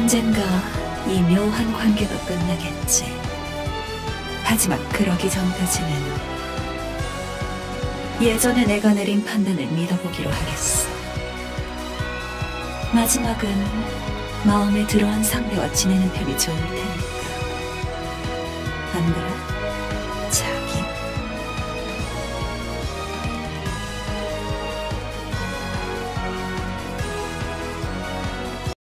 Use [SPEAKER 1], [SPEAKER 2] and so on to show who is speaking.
[SPEAKER 1] 언젠가 이 묘한 관계가 끝나겠지. 하지만 그러기 전까지는 예전에 내가 내린 판단을 믿어보기로 하겠어. 마지막은 마음에 들어한 상대와 지내는 편이 좋을 테니.